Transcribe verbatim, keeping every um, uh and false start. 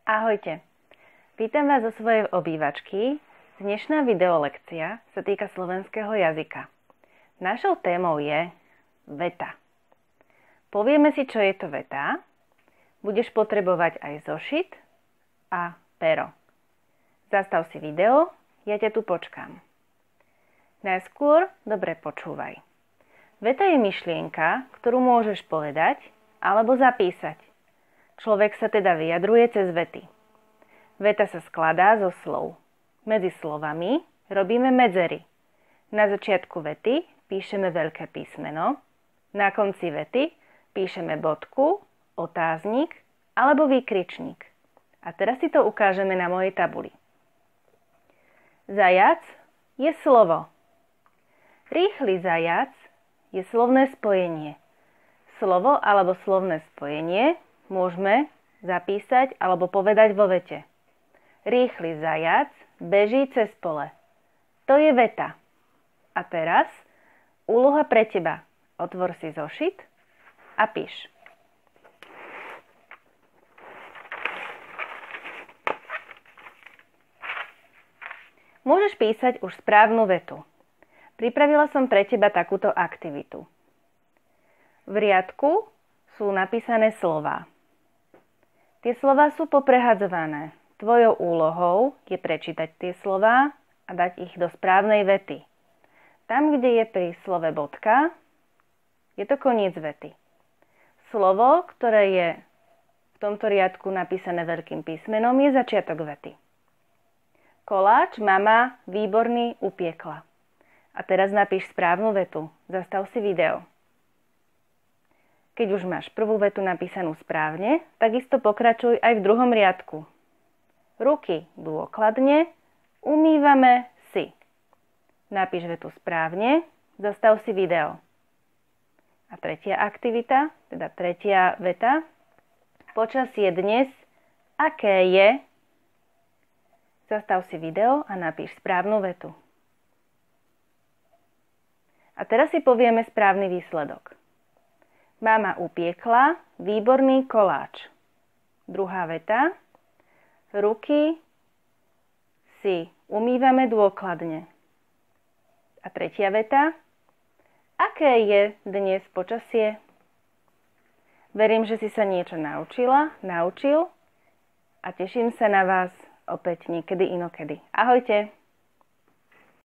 Ahojte, vítam vás zo svojej obývačky. Dnešná videolekcia sa týka slovenského jazyka. Našou témou je veta. Povieme si, čo je to veta. Budeš potrebovať aj zošit a pero. Zastav si video, ja ťa tu počkám. Najskôr dobre počúvaj. Veta je myšlienka, ktorú môžeš povedať alebo zapísať. Človek sa teda vyjadruje cez vety. Veta sa skladá zo slov. Medzi slovami robíme medzery. Na začiatku vety píšeme veľké písmeno, na konci vety píšeme bodku, otáznik alebo výkričník. A teraz si to ukážeme na mojej tabuli. Zajac je slovo. Rýchly zajac je slovné spojenie. Slovo alebo slovné spojenie môžeme zapísať alebo povedať vo vete. Rýchly zajac beží cez pole. To je veta. A teraz úloha pre teba. Otvor si zošit a píš. Môžeš písať už správnu vetu. Pripravila som pre teba takúto aktivitu. V riadku sú napísané slová. Tie slová sú poprehadzované. Tvojou úlohou je prečítať tie slová a dať ich do správnej vety. Tam, kde je pri slove bodka, je to koniec vety. Slovo, ktoré je v tomto riadku napísané veľkým písmenom, je začiatok vety. Koláč mama výborný upiekla. A teraz napíš správnu vetu. Zastav si video. Keď už máš prvú vetu napísanú správne, takisto pokračuj aj v druhom riadku. Ruky dôkladne umývame si. Napíš vetu správne, zastav si video. A tretia aktivita, teda tretia veta. Počasie dnes, aké je? Zastav si video a napíš správnu vetu. A teraz si povieme správny výsledok. Mama upiekla výborný koláč. Druhá veta. Ruky si umývame dôkladne. A tretia veta. Aké je dnes počasie? Verím, že si sa niečo naučila, naučil a teším sa na vás opäť niekedy inokedy. Ahojte!